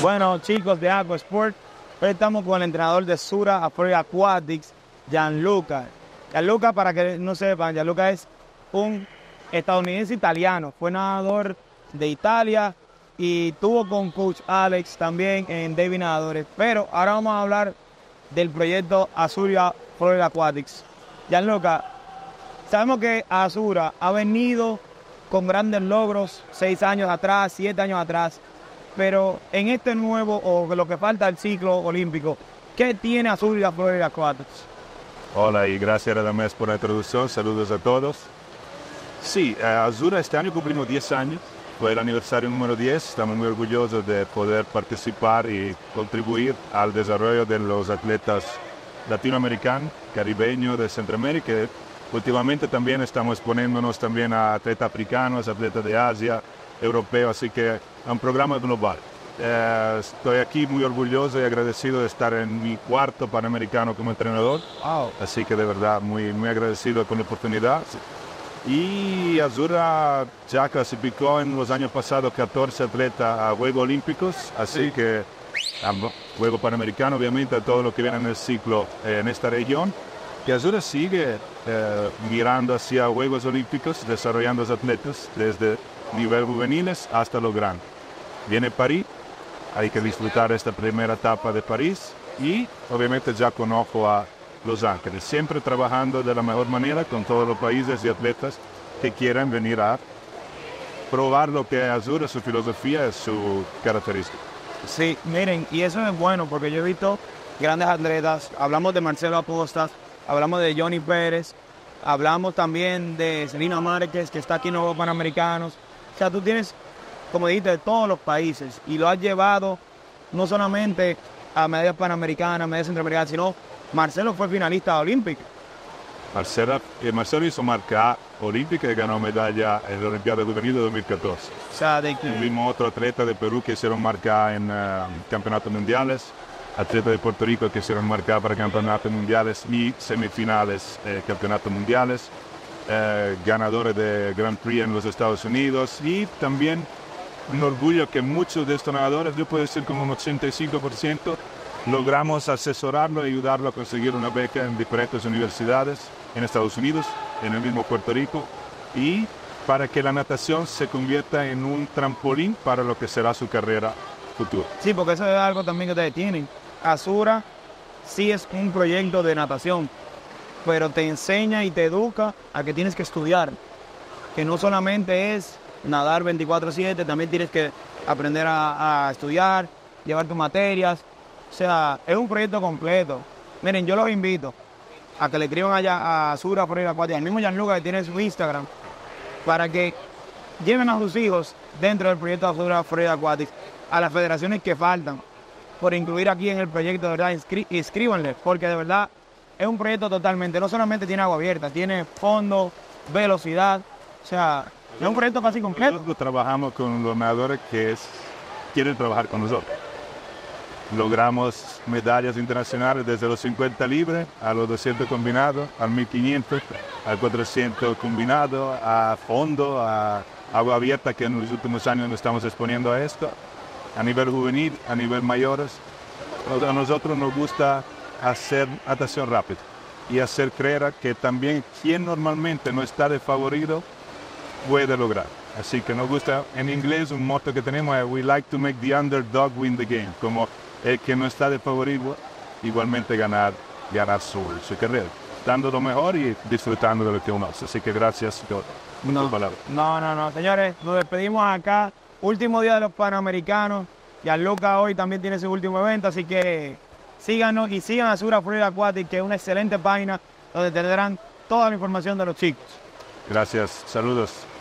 Bueno, chicos de Aqua Sport, hoy estamos con el entrenador de Azura Florida Aquatics, Gianluca. Gianluca, para que no sepan, Gianluca es un estadounidense italiano. Fue nadador de Italia y tuvo con Coach Alex también en David Nadadores. Pero ahora vamos a hablar del proyecto Azura Florida Aquatics. Gianluca, sabemos que Azura ha venido con grandes logros 6 años atrás, 7 años atrás. Pero en este nuevo, o lo que falta del ciclo olímpico, ¿qué tiene Azura Florida Aquatics? Hola y gracias Radamés por la introducción, saludos a todos. Sí, Azura este año cumplimos 10 años, fue el aniversario número 10, estamos muy orgullosos de poder participar y contribuir al desarrollo de los atletas latinoamericanos, caribeños, de Centroamérica. Últimamente también estamos exponiéndonos también a atletas africanos, atletas de Asia, europeos, así que a un programa global. Estoy aquí muy orgulloso y agradecido de estar en mi cuarto Panamericano como entrenador. Wow. Así que de verdad muy agradecido con la oportunidad. Y Azura ya clasificó en los años pasados 14 atletas a Juegos Olímpicos, así que Juego Panamericano, obviamente, todo lo que viene en el ciclo en esta región. Y Azura sigue mirando hacia Juegos Olímpicos, desarrollando los atletas desde nivel juveniles hasta lo grande. Viene París, hay que disfrutar esta primera etapa de París y obviamente ya con ojo a Los Ángeles, siempre trabajando de la mejor manera con todos los países y atletas que quieran venir a probar lo que es Azura, su filosofía, su característica. Sí, miren, y eso es bueno porque yo he visto grandes atletas, hablamos de Marcelo Apostas, hablamos de Johnny Pérez, hablamos también de Selina Márquez, que está aquí en los Juegos Panamericanos. O sea, tú tienes, como dijiste, de todos los países y lo has llevado no solamente a medallas panamericanas, medallas centroamericanas, sino Marcelo fue finalista olímpico. Marcelo hizo marca olímpica y ganó medalla en la Olimpiada Juvenil de 2014. O sea, Tuvimos otro atleta de Perú que hicieron marca en campeonatos mundiales, atleta de Puerto Rico que hicieron marca para campeonatos mundiales y semifinales campeonatos mundiales. Ganadores de Grand Prix en los Estados Unidos y también un orgullo que muchos de estos nadadores, yo puedo decir como un 85%, logramos asesorarlo y ayudarlo a conseguir una beca en diferentes universidades en Estados Unidos, en el mismo Puerto Rico, y para que la natación se convierta en un trampolín para lo que será su carrera futura. Sí, porque eso es algo también que ustedes tienen. Azura sí es un proyecto de natación, pero te enseña y te educa a que tienes que estudiar, que no solamente es nadar 24/7, también tienes que aprender a estudiar, llevar tus materias. O sea, es un proyecto completo. Miren, yo los invito a que le escriban allá a Azura Florida Aquatics, al mismo Gianluca que tiene su Instagram, para que lleven a sus hijos dentro del proyecto de Azura Florida Aquatics, a las federaciones que faltan, por incluir aquí en el proyecto, de verdad, inscríbanle, porque de verdad es un proyecto totalmente, no solamente tiene agua abierta, tiene fondo, velocidad, o sea, es un proyecto casi completo. Nosotros trabajamos con los nadadores que quieren trabajar con nosotros. Logramos medallas internacionales desde los 50 libres a los 200 combinados, al 1500, al 400 combinado, a fondo, a agua abierta, que en los últimos años nos estamos exponiendo a esto, a nivel juvenil, a nivel mayores. A nosotros nos gusta hacer natación rápida y hacer creer que también quien normalmente no está desfavorecido puede lograr. Así que nos gusta, en inglés un motto que tenemos es "We like to make the underdog win the game", como el que no está desfavorecido igualmente ganar su carrera, dando lo mejor y disfrutando de lo que uno hace. Así que gracias por tus palabras. No, señores, nos despedimos acá, último día de los Panamericanos. Gianluca hoy también tiene su último evento, así que síganos y sigan a Azura Florida Aquatics, que es una excelente página donde tendrán toda la información de los chicos. Gracias, saludos.